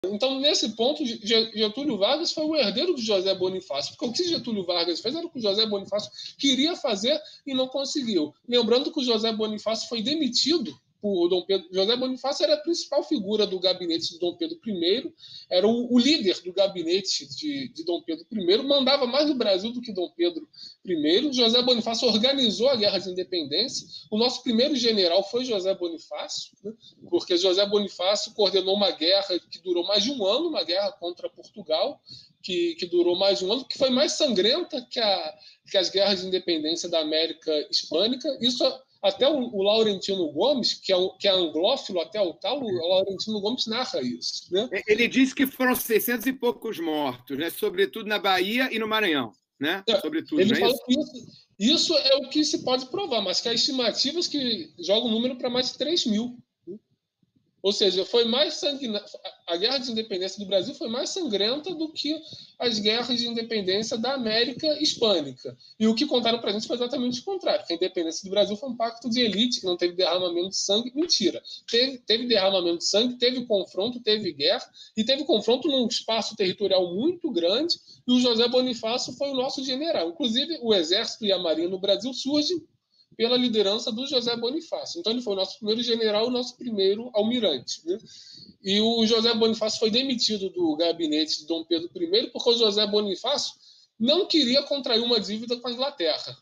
Então, nesse ponto, Getúlio Vargas foi o herdeiro de José Bonifácio, porque o que Getúlio Vargas fez era o que o José Bonifácio queria fazer e não conseguiu. Lembrando que o José Bonifácio foi demitido por Dom Pedro. José Bonifácio era a principal figura do gabinete de Dom Pedro I, era o líder do gabinete de Dom Pedro I, mandava mais no Brasil do que Dom Pedro I. José Bonifácio organizou a Guerra de Independência. O nosso primeiro general foi José Bonifácio, né? Porque José Bonifácio coordenou uma guerra que durou mais de um ano, uma guerra contra Portugal, que durou mais de um ano, que foi mais sangrenta que as guerras de independência da América Hispânica. Isso até o Laurentino Gomes, que é anglófilo até o tal, o Laurentino Gomes narra isso, né? Ele diz que foram 600 e poucos mortos, né? Sobretudo na Bahia e no Maranhão, né? Sobretudo, ele não é fala isso? Que isso é o que se pode provar, mas que há estimativas que jogam o número para mais de 3 mil. Ou seja, foi mais a guerra de independência do Brasil foi mais sangrenta do que as guerras de independência da América Hispânica. E o que contaram para a gente foi exatamente o contrário, que a independência do Brasil foi um pacto de elite, que não teve derramamento de sangue. Mentira. Teve derramamento de sangue, teve confronto, teve guerra, e teve confronto num espaço territorial muito grande, e o José Bonifácio foi o nosso general. Inclusive, o Exército e a Marinha no Brasil surgem pela liderança do José Bonifácio. Então, ele foi o nosso primeiro general, o nosso primeiro almirante, né? E o José Bonifácio foi demitido do gabinete de Dom Pedro I porque o José Bonifácio não queria contrair uma dívida com a Inglaterra.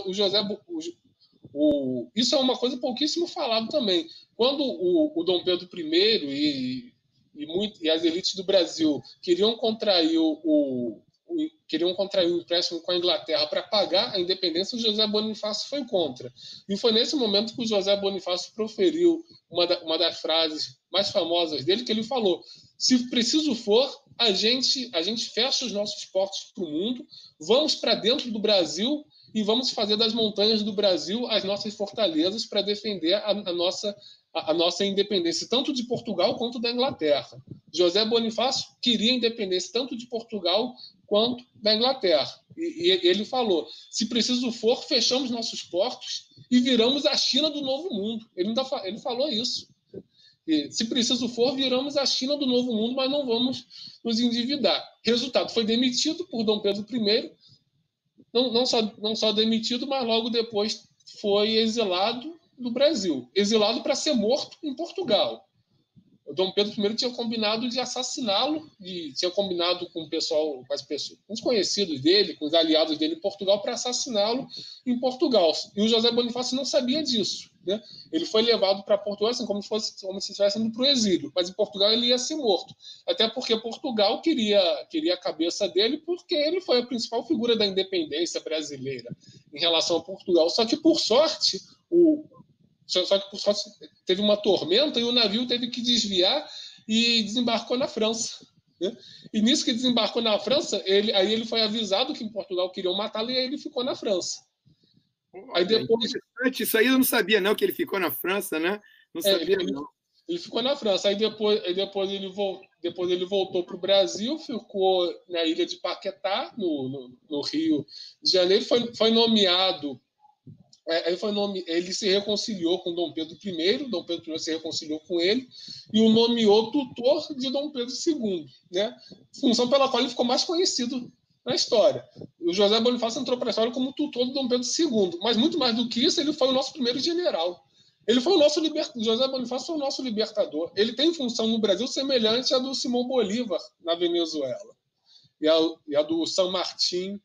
Isso é uma coisa pouquíssimo falado também. Quando o Dom Pedro I e as elites do Brasil queriam contrair um empréstimo com a Inglaterra para pagar a independência, o José Bonifácio foi contra. E foi nesse momento que o José Bonifácio proferiu uma das frases mais famosas dele, que ele falou: se preciso for, a gente fecha os nossos portos para o mundo, vamos para dentro do Brasil e vamos fazer das montanhas do Brasil as nossas fortalezas para defender a nossa independência, tanto de Portugal quanto da Inglaterra. José Bonifácio queria independência tanto de Portugal quanto da Inglaterra. E ele falou: se preciso for, fechamos nossos portos e viramos a China do Novo Mundo. Ele falou isso. E, se preciso for, viramos a China do Novo Mundo, mas não vamos nos endividar. Resultado, foi demitido por Dom Pedro I, não só demitido, mas logo depois foi exilado do Brasil. Exilado para ser morto em Portugal. O Dom Pedro I tinha combinado de assassiná-lo, tinha combinado com o pessoal, com os conhecidos dele, com os aliados dele em Portugal, para assassiná-lo em Portugal. E o José Bonifácio não sabia disso, né? Ele foi levado para Portugal assim, como se estivesse indo para o exílio, mas em Portugal ele ia ser morto. Até porque Portugal queria a cabeça dele, porque ele foi a principal figura da independência brasileira em relação a Portugal. Só que, por sorte, teve uma tormenta e o navio teve que desviar e desembarcou na França, né? E nisso que desembarcou na França, ele foi avisado que em Portugal queriam matá-lo e aí ele ficou na França. Aí depois, isso aí eu não sabia, não, que ele ficou na França, né? Não sabia, não. Ele ficou na França. Aí depois ele voltou para o Brasil, ficou na ilha de Paquetá, no Rio de Janeiro, foi nomeado. Ele se reconciliou com Dom Pedro I, Dom Pedro I se reconciliou com ele e o nomeou tutor de Dom Pedro II, né? Função pela qual ele ficou mais conhecido na história. O José Bonifácio entrou para a história como tutor de Dom Pedro II, mas muito mais do que isso, ele foi o nosso primeiro general. Ele foi o nosso José Bonifácio foi o nosso libertador. Ele tem função no Brasil semelhante à do Simão Bolívar na Venezuela e a do San Martín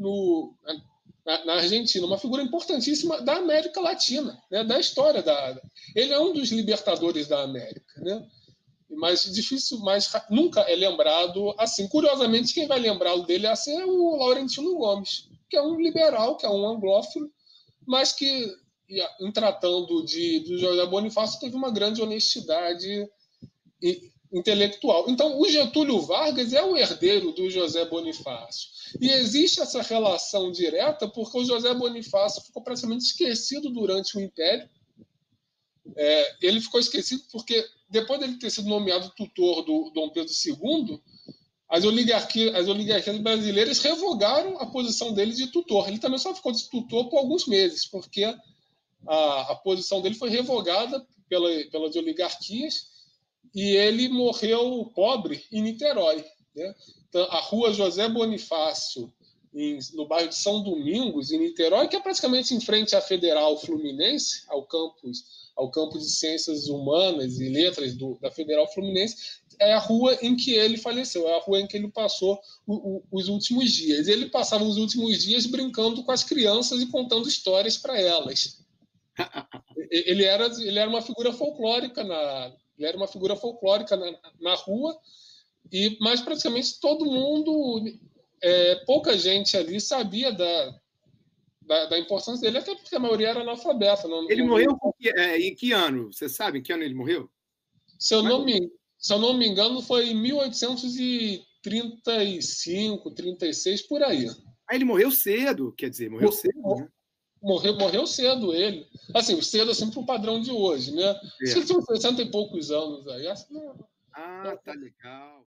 na Argentina, uma figura importantíssima da América Latina, né, da história ele é um dos libertadores da América, né? Mas nunca é lembrado assim. Curiosamente, quem vai lembrá-lo dele assim é o Laurentino Gomes, que é um liberal, que é um anglófilo, mas que, em tratando do José Bonifácio, teve uma grande honestidade intelectual. Então, o Getúlio Vargas é o herdeiro do José Bonifácio. E existe essa relação direta porque o José Bonifácio ficou praticamente esquecido durante o Império. Ele ficou esquecido porque, depois dele ter sido nomeado tutor do Dom Pedro II, as oligarquias brasileiras revogaram a posição dele de tutor. Ele também só ficou de tutor por alguns meses, porque a posição dele foi revogada pelas oligarquias e ele morreu pobre em Niterói, né? Então, a rua José Bonifácio, no bairro de São Domingos, em Niterói, que é praticamente em frente à Federal Fluminense, ao campus de Ciências Humanas e Letras da Federal Fluminense, é a rua em que ele faleceu, é a rua em que ele passou os últimos dias. Ele passava os últimos dias brincando com as crianças e contando histórias para elas. Ele era uma figura folclórica na rua, mas praticamente todo mundo, pouca gente ali sabia da importância dele, até porque a maioria era analfabeta. Ele morreu em que ano? Você sabe em que ano ele morreu? Se eu não me engano, foi em 1835, 36, por aí. Ele morreu cedo, quer dizer, morreu cedo, né? Morreu cedo ele. Assim, cedo assim para o padrão de hoje, né? Acho que ele tinha 60 e poucos anos aí. Tá legal.